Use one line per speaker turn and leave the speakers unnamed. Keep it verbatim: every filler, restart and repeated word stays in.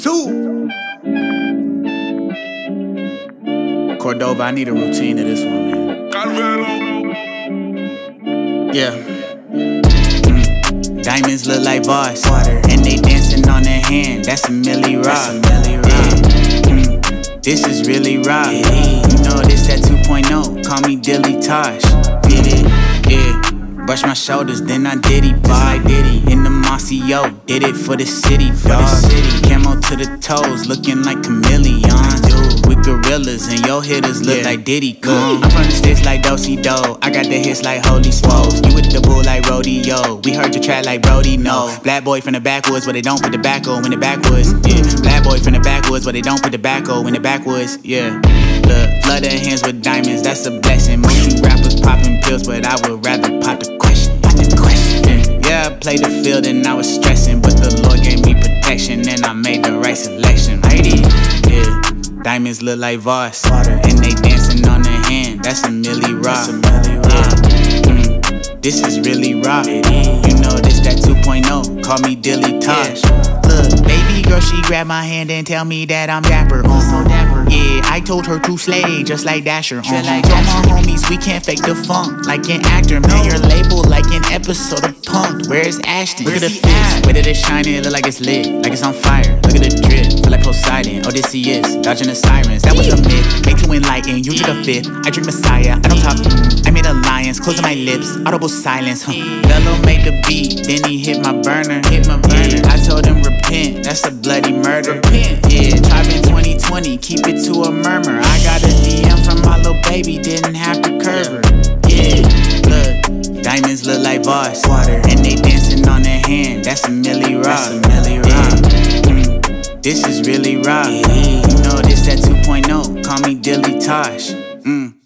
Two. Cordova, I need a routine to this one, man. Yeah. Mm. Diamonds look like Voss, and they dancing on their hand. That's a Millie Rock. Yeah. Mm. This is really rock. Yeah. You know this at two point oh. Call me Dilly Tosh. Did it? Yeah. Brush my shoulders, then I diddy, bye diddy. In the mossy, yo, did it for the city, dog. Camo to the toes, looking like chameleons. Dude, with gorillas, and your hitters look yeah. like Diddy Kong. I'm from the sticks like Do-Si-Do. I got the hits like Holy Smokes. You with the bull like Rodeo. We heard your track like Brody, no. Black boy from the backwoods, where they don't put tobacco in the backwoods. Yeah, black boy from the backwoods, where they don't put tobacco in the backwoods. Yeah, look, flood their hands with diamonds, that's a blessing. Most you rappers popping pills, but I would rather pop the question. Pop the question. Yeah, I played the field and I was stressing, but the Lord gave me protection and I made the right selection. Lady, yeah, diamonds look like Voss, and they dancing on their hand. That's a Millie Rock. Yeah. Mm. This is really rock. You know this that two point oh. Call me Dilly Tosh. Look, baby girl, she grabbed my hand and tell me that I'm dapper. Uh, so dapper. Yeah, I told her to slay just like Dasher. Uh, just like Told my homies we can't fake the funk like an actor. Man, your label like an episode of Punk. Where's Ashton? Look at the fist, where did it shine? It look like it's lit, like it's on fire. Look at the drip, feel like Poseidon. Odysseus, dodging the sirens. That was a myth, made to enlighten. You took a fifth, I drink Messiah. I don't talk, mm, I made alliance, closing my lips, audible silence. Huh. Bello made the beat, then he hit my burner. Hit my burner. Yeah, I told him repent, that's a bloody murder. Repent. Yeah, tribe in twenty twenty, keep it to a murmur. I got a D M from my little baby, didn't have to curve her. Yeah, look, diamonds look like Voss, and they dancing on their hand. That's a Millie Rock. That's a Millie Rock. Yeah. Mm. This is really rock. Yeah. You know this at two point oh. Call me Dilly Tosh. Mm.